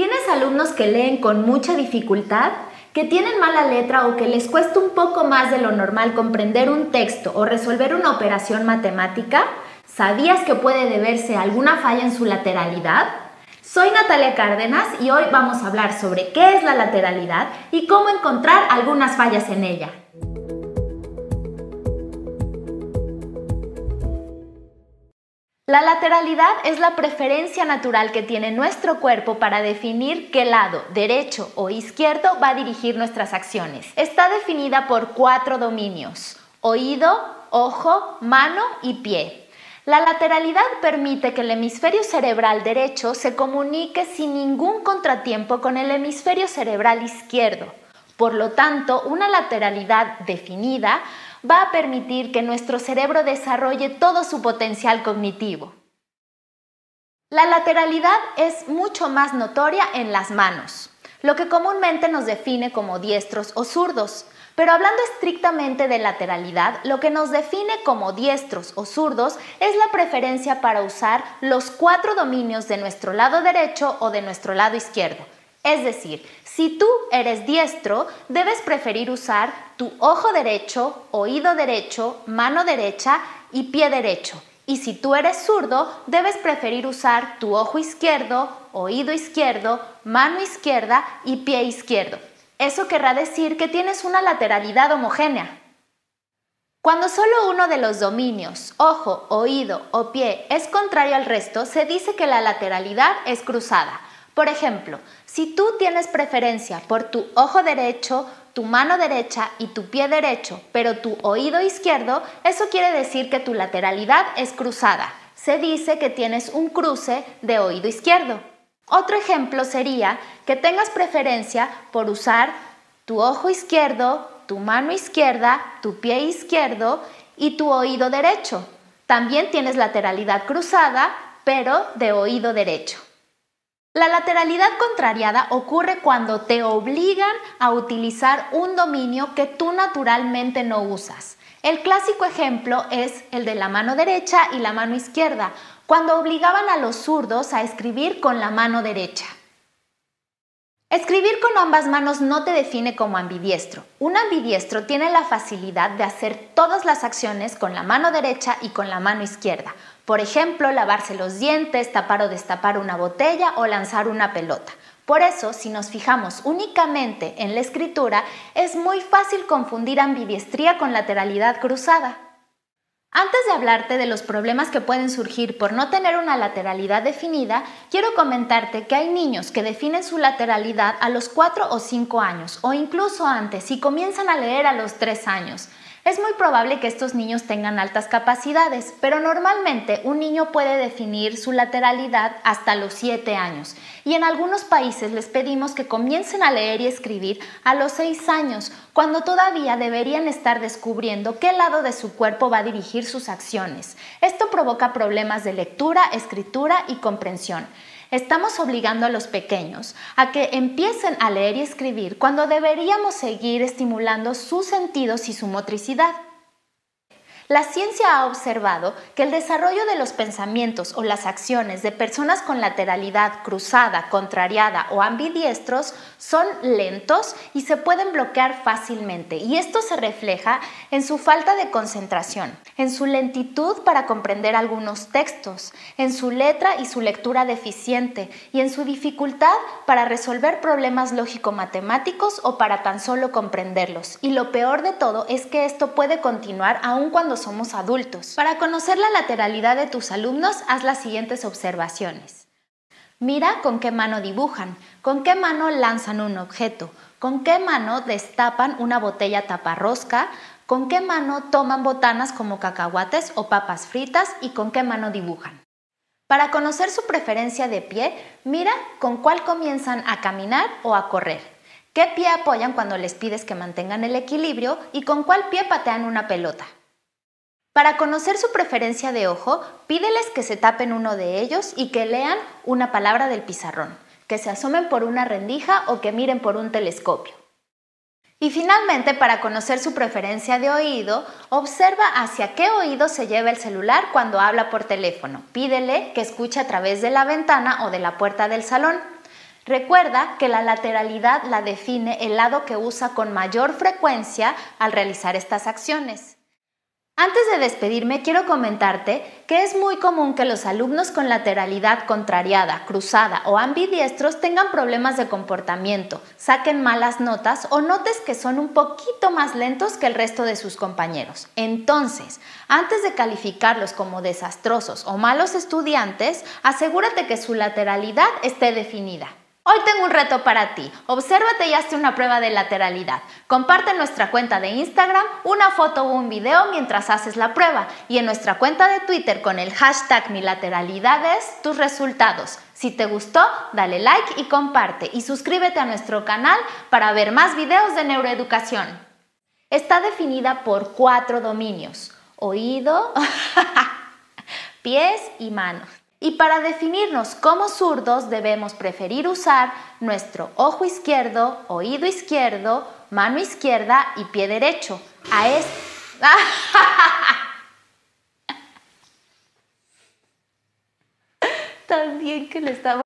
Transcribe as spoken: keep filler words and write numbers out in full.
¿Tienes alumnos que leen con mucha dificultad? ¿Que tienen mala letra o que les cuesta un poco más de lo normal comprender un texto o resolver una operación matemática? ¿Sabías que puede deberse a alguna falla en su lateralidad? Soy Natalia Cárdenas y hoy vamos a hablar sobre qué es la lateralidad y cómo encontrar algunas fallas en ella. La lateralidad es la preferencia natural que tiene nuestro cuerpo para definir qué lado, derecho o izquierdo, va a dirigir nuestras acciones. Está definida por cuatro dominios: oído, ojo, mano y pie. La lateralidad permite que el hemisferio cerebral derecho se comunique sin ningún contratiempo con el hemisferio cerebral izquierdo. Por lo tanto, una lateralidad definida va a permitir que nuestro cerebro desarrolle todo su potencial cognitivo. La lateralidad es mucho más notoria en las manos, lo que comúnmente nos define como diestros o zurdos. Pero hablando estrictamente de lateralidad, lo que nos define como diestros o zurdos es la preferencia para usar los cuatro dominios de nuestro lado derecho o de nuestro lado izquierdo. Es decir, si tú eres diestro, debes preferir usar tu ojo derecho, oído derecho, mano derecha y pie derecho. Y si tú eres zurdo, debes preferir usar tu ojo izquierdo, oído izquierdo, mano izquierda y pie izquierdo. Eso querrá decir que tienes una lateralidad homogénea. Cuando solo uno de los dominios, ojo, oído o pie, es contrario al resto, se dice que la lateralidad es cruzada. Por ejemplo, si tú tienes preferencia por tu ojo derecho, tu mano derecha y tu pie derecho, pero tu oído izquierdo, eso quiere decir que tu lateralidad es cruzada. Se dice que tienes un cruce de oído izquierdo. Otro ejemplo sería que tengas preferencia por usar tu ojo izquierdo, tu mano izquierda, tu pie izquierdo y tu oído derecho. También tienes lateralidad cruzada, pero de oído derecho. La lateralidad contrariada ocurre cuando te obligan a utilizar un dominio que tú naturalmente no usas. El clásico ejemplo es el de la mano derecha y la mano izquierda, cuando obligaban a los zurdos a escribir con la mano derecha. Escribir con ambas manos no te define como ambidiestro. Un ambidiestro tiene la facilidad de hacer todas las acciones con la mano derecha y con la mano izquierda. Por ejemplo, lavarse los dientes, tapar o destapar una botella o lanzar una pelota. Por eso, si nos fijamos únicamente en la escritura, es muy fácil confundir ambidiestría con lateralidad cruzada. Antes de hablarte de los problemas que pueden surgir por no tener una lateralidad definida, quiero comentarte que hay niños que definen su lateralidad a los cuatro o cinco años o incluso antes y comienzan a leer a los tres años. Es muy probable que estos niños tengan altas capacidades, pero normalmente un niño puede definir su lateralidad hasta los siete años y en algunos países les pedimos que comiencen a leer y escribir a los seis años, cuando todavía deberían estar descubriendo qué lado de su cuerpo va a dirigir sus acciones. Esto provoca problemas de lectura, escritura y comprensión. Estamos obligando a los pequeños a que empiecen a leer y escribir cuando deberíamos seguir estimulando sus sentidos y su motricidad. La ciencia ha observado que el desarrollo de los pensamientos o las acciones de personas con lateralidad cruzada, contrariada o ambidiestros son lentos y se pueden bloquear fácilmente, y esto se refleja en su falta de concentración, en su lentitud para comprender algunos textos, en su letra y su lectura deficiente y en su dificultad para resolver problemas lógico-matemáticos o para tan solo comprenderlos. Y lo peor de todo es que esto puede continuar aun cuando somos adultos. Para conocer la lateralidad de tus alumnos, haz las siguientes observaciones. Mira con qué mano dibujan, con qué mano lanzan un objeto, con qué mano destapan una botella taparrosca, con qué mano toman botanas como cacahuates o papas fritas y con qué mano dibujan. Para conocer su preferencia de pie, mira con cuál comienzan a caminar o a correr, qué pie apoyan cuando les pides que mantengan el equilibrio y con cuál pie patean una pelota. Para conocer su preferencia de ojo, pídeles que se tapen uno de ellos y que lean una palabra del pizarrón, que se asomen por una rendija o que miren por un telescopio. Y finalmente, para conocer su preferencia de oído, observa hacia qué oído se lleva el celular cuando habla por teléfono. Pídele que escuche a través de la ventana o de la puerta del salón. Recuerda que la lateralidad la define el lado que usa con mayor frecuencia al realizar estas acciones. Antes de despedirme, quiero comentarte que es muy común que los alumnos con lateralidad contrariada, cruzada o ambidiestros tengan problemas de comportamiento, saquen malas notas o notes que son un poquito más lentos que el resto de sus compañeros. Entonces, antes de calificarlos como desastrosos o malos estudiantes, asegúrate que su lateralidad esté definida. Hoy tengo un reto para ti. Obsérvate y hazte una prueba de lateralidad. Comparte en nuestra cuenta de Instagram una foto o un video mientras haces la prueba y en nuestra cuenta de Twitter con el hashtag milateralidades tus resultados. Si te gustó, dale like y comparte y suscríbete a nuestro canal para ver más videos de neuroeducación. Está definida por cuatro dominios: oído, pies y manos. Y para definirnos como zurdos debemos preferir usar nuestro ojo izquierdo, oído izquierdo, mano izquierda y pie derecho. A este... Tan bien que le estamos